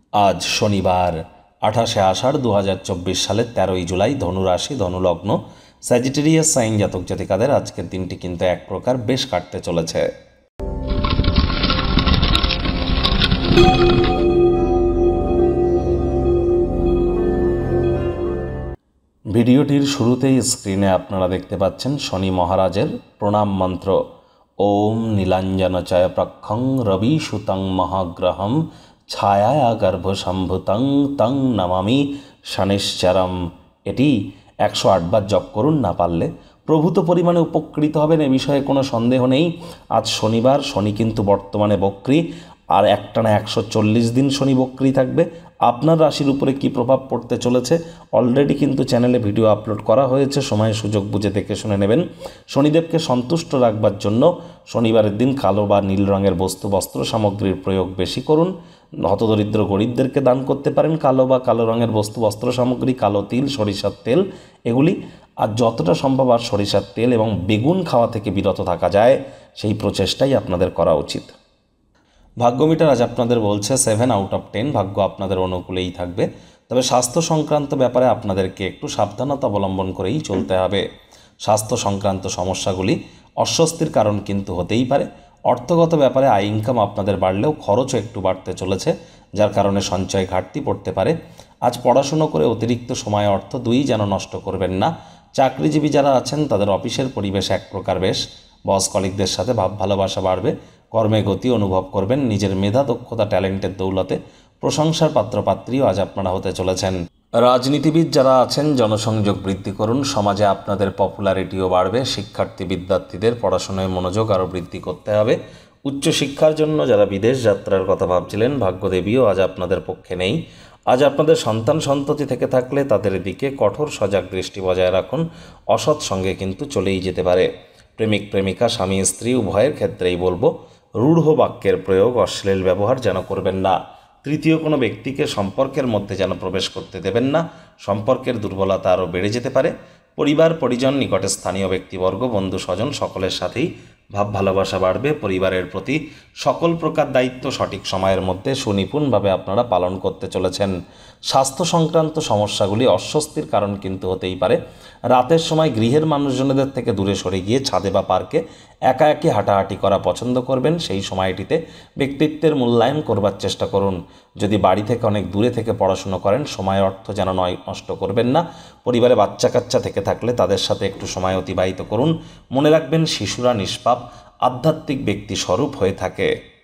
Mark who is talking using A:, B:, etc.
A: আজ শনিবার 28শে আষাঢ় 2024 সালের 13ই জুলাই ধনুরাশি ধনুলগ্ন স্যাজিটেরিয়াস সাইন জাতক জাতিকাদের আজকের দিনটি কিন্তু এক প্রকার বেশ কাটতে চলেছে। ভিডিওটির শুরুতেই স্ক্রিনে আপনারা দেখতে পাচ্ছেন শনি মহারাজের প্রণাম মন্ত্র। ওম নীলাঞ্জনচয় প্রক্ষং রবি সুতং মহাগ্রহম ছায়া গর্ভসম্ভুতং তং নমামি শনিশ্চরম। এটি 108 বার জপ করুন, না পারলে প্রভূত পরিমাণে উপকৃত হবেন, এ বিষয়ে কোনো সন্দেহ নেই। আজ শনিবার, শনি কিন্তু বর্তমানে বক্রী, আর একটানা 140 দিন শনি বক্রী থাকবে। আপনার রাশির উপরে কি প্রভাব পড়তে চলেছে অলরেডি কিন্তু চ্যানেলে ভিডিও আপলোড করা হয়েছে, সময় সুযোগ বুঝে দেখে শুনে নেবেন। শনিদেবকে সন্তুষ্ট রাখবার জন্য শনিবারের দিন কালো বা নীল রঙের বস্ত্র সামগ্রীর প্রয়োগ বেশি করুন। হতদরিদ্র গরিবদেরকে দান করতে পারেন কালো বা কালো রঙের বস্ত্র সামগ্রী, কালো তিল, সরিষার তেল এগুলি। আর যতটা সম্ভব আর সরিষার তেল এবং বেগুন খাওয়া থেকে বিরত থাকা যায় সেই প্রচেষ্টাই আপনাদের করা উচিত। ভাগ্যমিটার আজ আপনাদের বলছে 7 আউট অফ 10, ভাগ্য আপনাদের অনুকূলেই থাকবে। তবে স্বাস্থ্য সংক্রান্ত ব্যাপারে আপনাদেরকে একটু সাবধানতা অবলম্বন করেই চলতে হবে। স্বাস্থ্য সংক্রান্ত সমস্যাগুলি অস্বস্তির কারণ কিন্তু হতেই পারে। অর্থগত ব্যাপারে আয় ইনকাম আপনাদের বাড়লেও খরচও একটু বাড়তে চলেছে, যার কারণে সঞ্চয় ঘাটতি পড়তে পারে। আজ পড়াশুনো করে অতিরিক্ত সময় অর্থ দুই যেন নষ্ট করবেন না। চাকরিজীবী যারা আছেন তাদের অফিসের পরিবেশ এক প্রকার বেশ, বস কলিগদের সাথে ভাব ভালোবাসা বাড়বে, কর্মে গতি অনুভব করবেন, নিজের মেধা দক্ষতা ট্যালেন্টের দৌলতে প্রশংসার পাত্রপাত্রীও আজ আপনারা হতে চলেছেন। রাজনীতিবিদ যারা আছেন জনসংযোগ বৃদ্ধি করুন, সমাজে আপনাদের পপুলারিটিও বাড়বে। শিক্ষার্থী বিদ্যার্থীদের পড়াশোনায় মনোযোগ আরও বৃদ্ধি করতে হবে। উচ্চশিক্ষার জন্য যারা বিদেশ যাত্রার কথা ভাবছিলেন ভাগ্যদেবীও আজ আপনাদের পক্ষে নেই। আজ আপনাদের সন্তান সন্ততি থেকে থাকলে তাদের দিকে কঠোর সজাগ দৃষ্টি বজায় রাখুন, অসৎ সঙ্গে কিন্তু চলেই যেতে পারে। প্রেমিক প্রেমিকা স্বামী স্ত্রী উভয়ের ক্ষেত্রেই বলবো রূঢ় বাক্যের প্রয়োগ, অশ্লীল ব্যবহার যেন করবেন না। তৃতীয় কোনো ব্যক্তিকে সম্পর্কের মধ্যে যেন প্রবেশ করতে দেবেন না, সম্পর্কের দুর্বলতা আরও বেড়ে যেতে পারে। পরিবার পরিজন, নিকটে স্থানীয় ব্যক্তিবর্গ, বন্ধু স্বজন সকলের সাথেই ভাব ভালোবাসা বাড়বে। পরিবারের প্রতি সকল প্রকার দায়িত্ব সঠিক সময়ের মধ্যে সুনিপুণভাবে আপনারা পালন করতে চলেছেন। স্বাস্থ্য সংক্রান্ত সমস্যাগুলি অস্বস্তির কারণ কিন্তু হতেই পারে। রাতের সময় গৃহের মানুষজনদের থেকে দূরে সরে গিয়ে ছাদে বা পার্কে একা একি হাঁটাহাঁটি করা পছন্দ করবেন। সেই সময়টিতে ব্যক্তিত্বের মূল্যায়ন করবার চেষ্টা করুন। যদি বাড়ি থেকে অনেক দূরে থেকে পড়াশুনো করেন সময় অর্থ যেন নষ্ট করবেন না। পরিবারে বাচ্চা কাচ্চা থেকে থাকলে তাদের সাথে একটু সময় অতিবাহিত করুন। মনে রাখবেন শিশুরা নিষ্পাপ আধ্যাত্মিক ব্যক্তি স্বরূপ হয়ে থাকে।